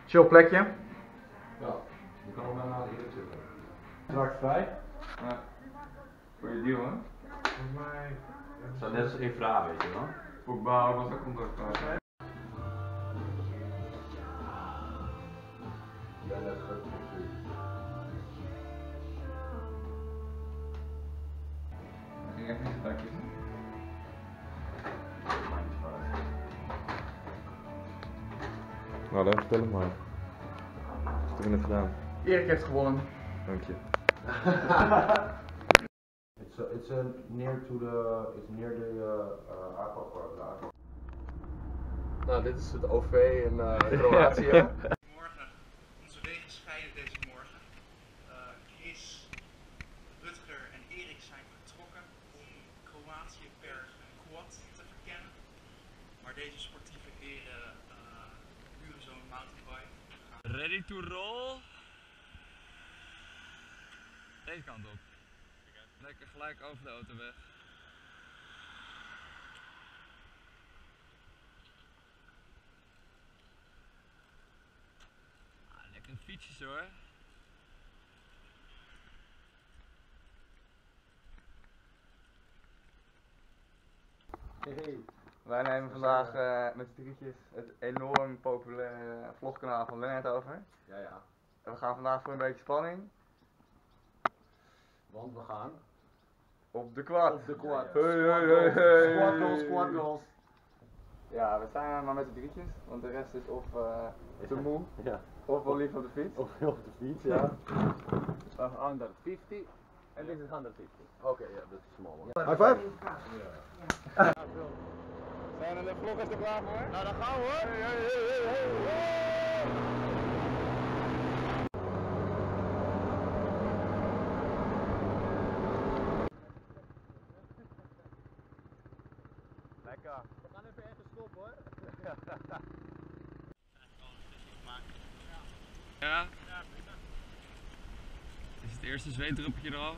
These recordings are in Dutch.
Chill plekje. Ja, je kan ook maar naar de eerder zitten. Straks vrij? Ja. Goeie deal, hè? Volgens mij. Het staat net als Evra, weet je wel. Pogba was ook contact uit. Ja, dat is goed. Dat ging echt niet stakjes. Nou, dan vertel het maar. Wat heb je net gedaan? Erik heeft gewonnen. Dank je. It's near the aquapark. Nou, dit is het OV in Kroatië. Morgen, onze wegen scheiden deze morgen. Chris, Rutger en Erik zijn vertrokken om Kroatië per quad te verkennen. Maar deze sportieve heren huren zo'n mountainbike. Ready to roll. Deze kant op. Lekker gelijk over de autoweg. Lekker fietsjes hoor. Hey. Wij nemen vandaag met z'n drietjes het enorm populaire vlogkanaal van Lennart over. Ja, ja. En we gaan vandaag voor een beetje spanning Want we gaan op de quad. op de quad. Hey, hey, hey, Squad hey. goals, squad goals. Ja, we zijn maar met z'n drietjes, want de rest is of te moe, Ja. of wel lief op de fiets. Of op de fiets, ja. 150 and this is 150. Oké, ja, dat is small one. High five! Zijn de vloggers er klaar voor? Nou, dan gaan we hoor. Lekker. We gaan even ergens stoppen hoor. Ja? Is het eerste zweetdruppeltje eraf?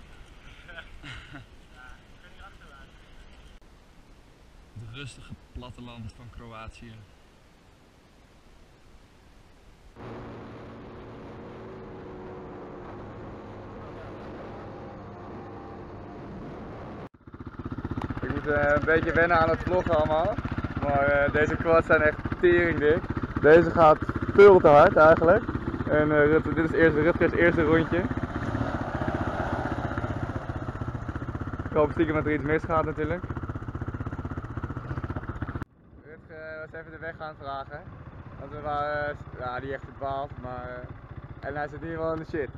Het rustige platteland van Kroatië. Ik moet een beetje wennen aan het vloggen allemaal, maar deze quads zijn echt teringdik. Deze gaat veel te hard eigenlijk. En dit is Rutgers eerste rondje. Ik hoop stiekem dat er iets misgaat natuurlijk. Rutger was even de weg gaan vragen. Want we waren niet echt verdwaald, maar en hij zit hier wel in de shit.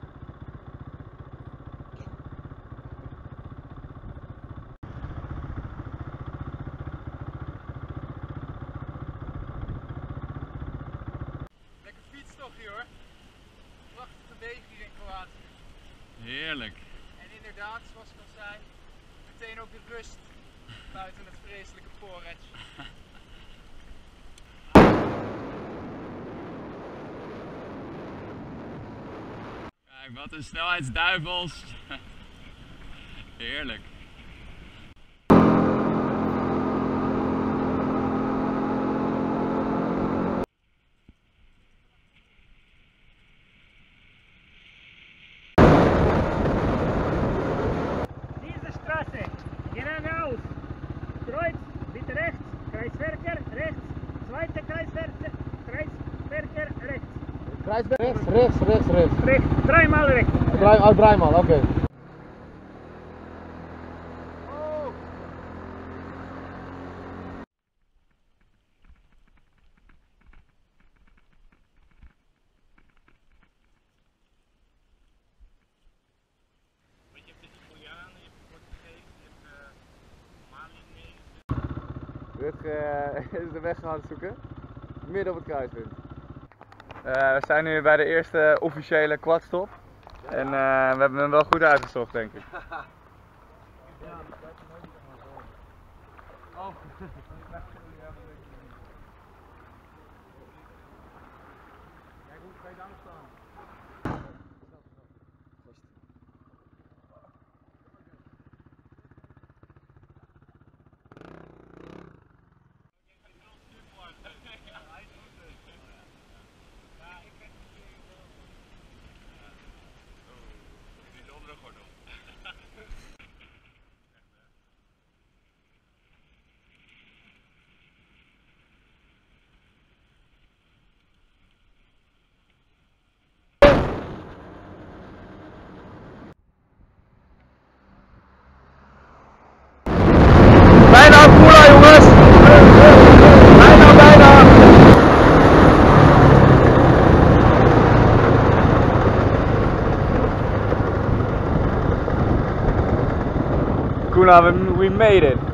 Lekker fietstochtje hoor. Prachtige wegen hier in Kroatië. Heerlijk. En inderdaad, zoals ik al zei, meteen ook de rust buiten het vreselijke Porridge. Kijk, wat een snelheidsduivels. Heerlijk. Diese Straße, geradeaus, Kreuz, bitte rechts, Kreisverkehr, rechts, zweite Kreisverkehr, rechts. Rechts, dreimal rechts. Dreimal, oké. Want je hebt de Italianen, je hebt de Portugezen, je hebt de Malinese. Rutger is de weg gaan zoeken, midden op het kruispunt. We zijn nu bij de eerste officiële quadstop en we hebben hem wel goed uitgezocht denk ik. man, we made it.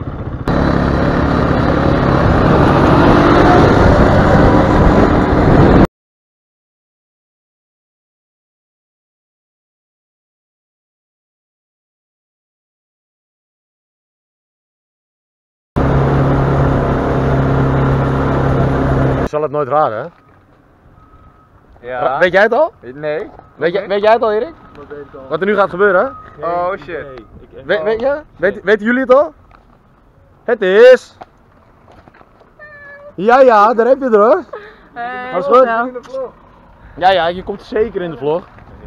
Je zal het nooit raden, hè? Ja. Weet jij het al? Nee. Weet jij het al, Erik? Wat er nu gaat gebeuren? Oh shit. Weet je? Weten jullie het al? Het is... Ja, daar heb je het hoor. Alles goed? Ja, je komt zeker in de vlog.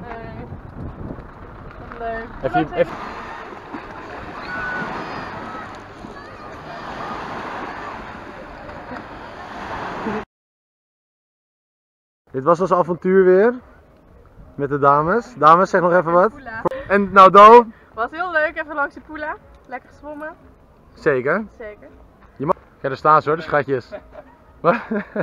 Leuk. Even... Dit was ons avontuur weer. Met de dames. Dames, zeg nog even wat. En nou Do? Was heel leuk, even langs de Poela. Lekker gezwommen. Zeker. Zeker. Ja, daar staan ze hoor, de schatjes. Wat?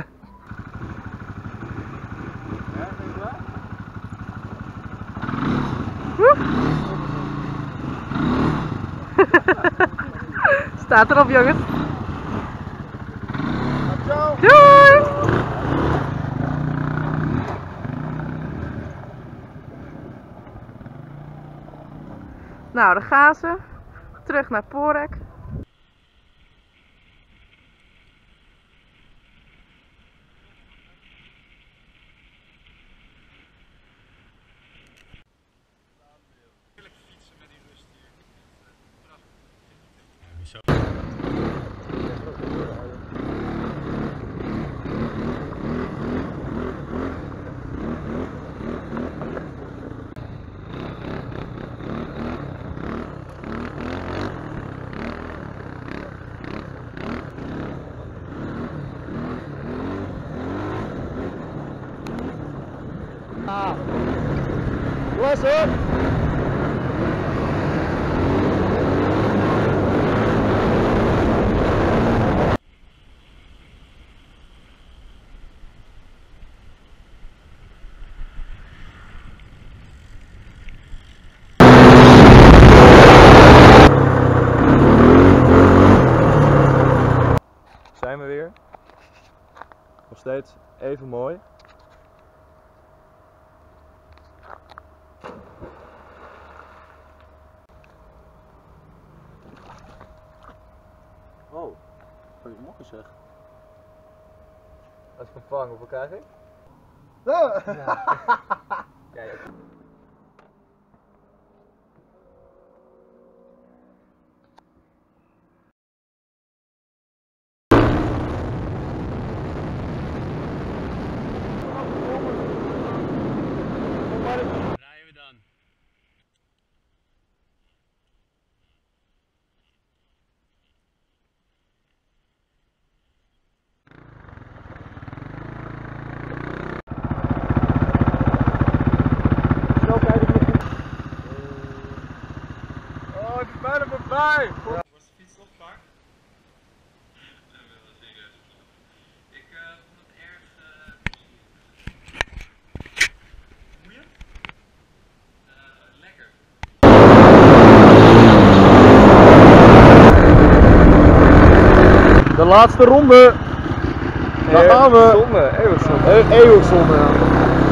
Staat erop, jongens. Doei! Nou, daar gaan ze. Terug naar Porek. What's up? Zijn we weer. Nog steeds even mooi. Oh, goedemorgen zeg. Als ik hem vang, hoeveel krijg ik? Rijden we dan. Oh, het is bijna voorbij! Was de fiets opgepakt? Nee, wel serieus. Ik vond het erg boeiend. Lekker. De laatste ronde. Daar gaan we. Zonde, eeuwigzonde. Eeuwigzonde. Ja.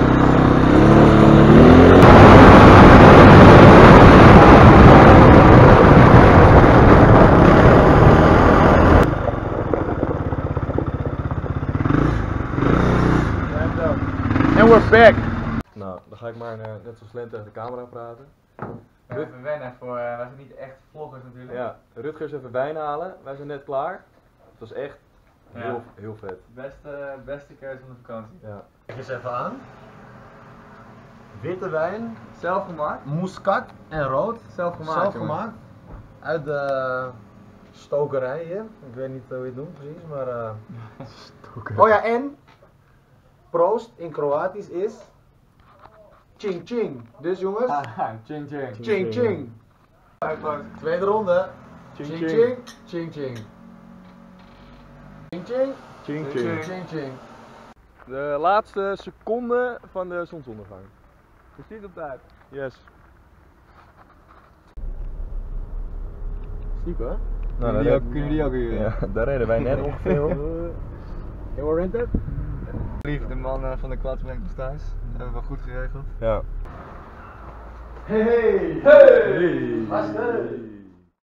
And we're back. Nou, dan ga ik maar net zo slim tegen de camera praten. Even wennen voor, wij zijn niet echt vloggers natuurlijk. Ja, Rutger is even wijn halen. Wij zijn net klaar. Het was echt heel vet. Beste keuze van de vakantie. Ja. Kijk eens even aan. Witte wijn, Zelf gemaakt? muscat en rood. Zelf gemaakt. Uit de stokerij hier. Ik weet niet hoe je het noemt precies, maar... Oh ja, en proost in Kroatisch is ching ching. Dus jongens, Ching ching. ching ching. Tweede ronde. Ching ching. Ching ching. Ching ching. Ching Ching ching. De laatste seconde van de zonsondergang. Precies op tijd. Yes. Chico, hè? Nou, kunnen die ook huren? Ja, daar reden wij net ongeveer. Heel rented? Lief, de man van de quads brengt ons thuis. Dat hebben we goed geregeld. Ja. Hey! Hey! Gasten!